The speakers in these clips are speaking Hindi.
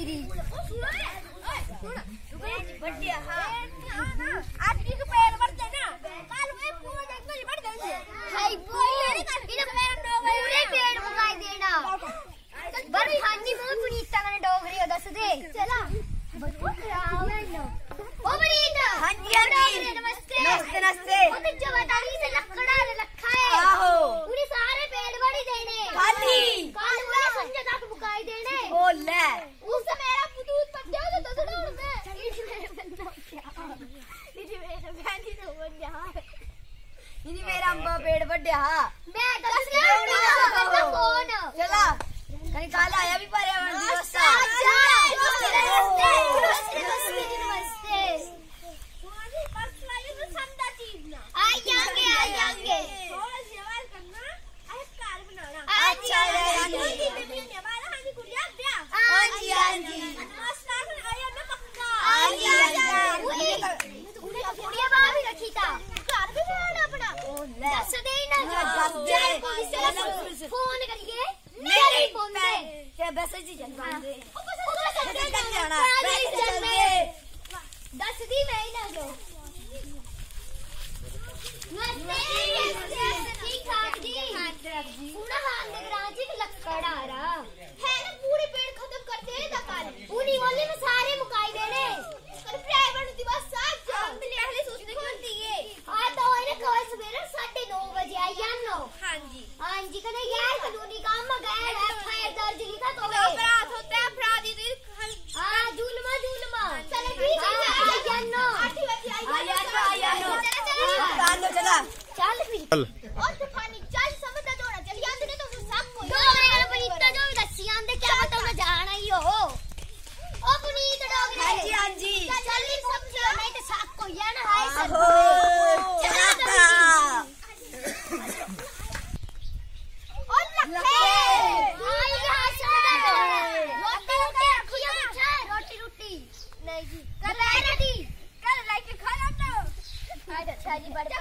गिरी बढ़िया। हाँ आपकी के पैर बढ़ते ना काल में पूरा जंगल बढ़ गए हाय पूरे पेड़ मुकाई देना बड़ी हानी मोर पुनीता ने डोगरी और दस दे चला बच्चों खराब है ना ओ पुनीता हाँ जी नमस्ते नमस्ते नमस्ते वो तो जवादारी से लकड़ा रखा है आहो पूरे सारे पेड़ बड़ी देने खाली काल में संजय तक मुकाई देने ओ ले उससे मेरा पुतूत पट गया तो दस दौड़ में इधर मेरे बंदा क्या इधर मेरे बहनी तो बन जा इनी मेरा अम्बा पेड़ बढ़िया। मैं दस गया कौन चला कहीं काल आया भी पर्यावरण दिवस था। फोन करिए बस जी चल दस दी मैं ही ना दो ठीक ठाक जी पूरा हाथ राजी लकड़ा आ रहा है ना पूरे पेड़ खत्म करते हैं दकाल पूरी वाले में सारे मुकाई देने पर प्राइवेट दिवस साथ हम भी पहले सोचने को दिए आ तो है ना कल सवेरे 9:30 बजे आई जानो। हाँ जी कने गैर कानूनी काम में गए एफआईआर दर्ज लिखा तो अपराध होता है अपराधी हां जुल्मा चलो ठीक है आई जानो 8 बजे आई जानो चला चल फिर चल और तूफानी चल समझ जोड़ा चल याद ने तो सब को दो मेरा पुनीता जो दसी आंदे क्या बताऊं मैं जाना ही हो ओ पुनीत डोगरे हाँ जी चल नहीं सब नहीं तो साथ को या ना हाय सब चलाता और लखे आई यहां से रोटी रोटी नहीं जी कल रोटी कल लाइक खा जाता अच्छा जी बड़ा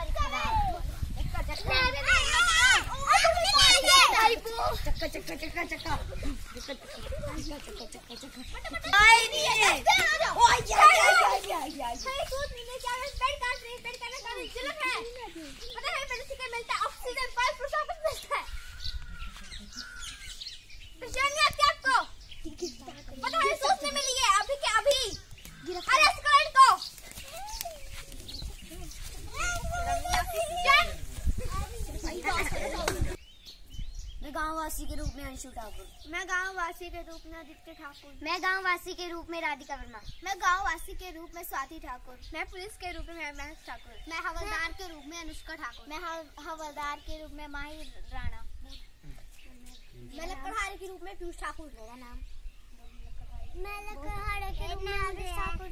चक्का गाँववासी के रूप में अंशु ठाकुर मैं गाँववासी के रूप में आदित्य ठाकुर मैं गाँववासी के रूप में राधिका वर्मा मैं गाँववासी के रूप में स्वाति ठाकुर मैं पुलिस के रूप में महक ठाकुर मैं हवलदार के रूप में अनुष्का ठाकुर मैं हवलदार के रूप में माही राणा मैं लकड़हारे के रूप में पीयूष ठाकुर मेरा नाम मैं लकड़हारे के रूप में